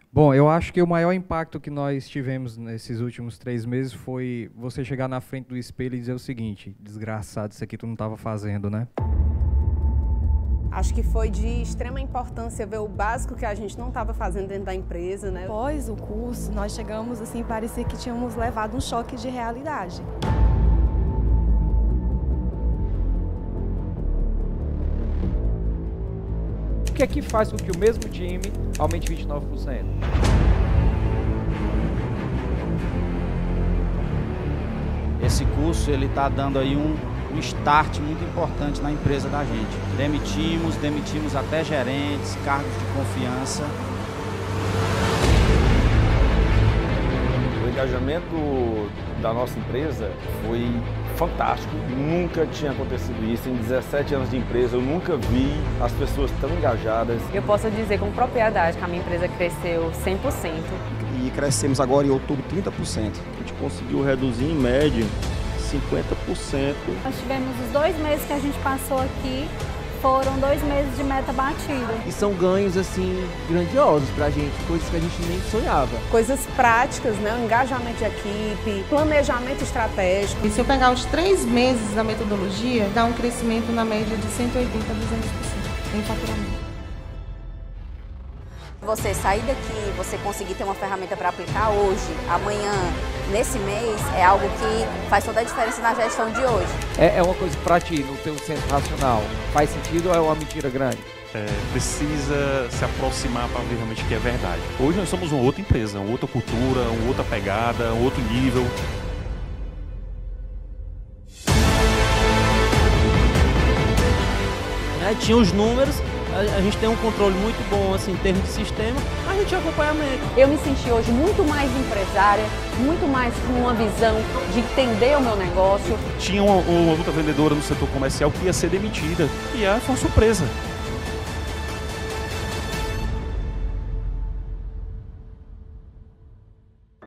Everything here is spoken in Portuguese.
Bom, eu acho que o maior impacto que nós tivemos nesses últimos 3 meses foi você chegar na frente do espelho e dizer o seguinte: desgraçado, isso aqui tu não estava fazendo, né? Acho que foi de extrema importância ver o básico que a gente não estava fazendo dentro da empresa, né? Após o curso, nós chegamos assim, parecia que tínhamos levado um choque de realidade. O que é que faz com que o mesmo time aumente 29%? Esse curso ele está dando aí um start muito importante na empresa da gente. Demitimos até gerentes, cargos de confiança. O engajamento da nossa empresa foi fantástico, nunca tinha acontecido isso. Em 17 anos de empresa, eu nunca vi as pessoas tão engajadas. Eu posso dizer com propriedade que a minha empresa cresceu 100%. E crescemos agora em outubro 30%. A gente conseguiu reduzir em média 50%. Nós tivemos os 2 meses que a gente passou aqui, foram 2 meses de meta batida. E são ganhos, assim, grandiosos pra gente, coisas que a gente nem sonhava. Coisas práticas, né? O engajamento de equipe, planejamento estratégico. E se eu pegar os 3 meses da metodologia, dá um crescimento na média de 180% a 200% em faturamento. Você sair daqui, você conseguir ter uma ferramenta para aplicar hoje, amanhã, nesse mês, é algo que faz toda a diferença na gestão de hoje. É uma coisa para ti, no teu senso racional, faz sentido ou é uma mentira grande? Precisa se aproximar para ver realmente que é verdade. Hoje nós somos uma outra empresa, uma outra cultura, uma outra pegada, um outro nível. Tinha os números, a gente tem um controle muito bom assim, em termos de sistema, a gente tinha acompanhamento. Eu me senti hoje muito mais empresária, muito mais com uma visão de entender o meu negócio. Tinha uma outra vendedora no setor comercial que ia ser demitida e foi uma surpresa.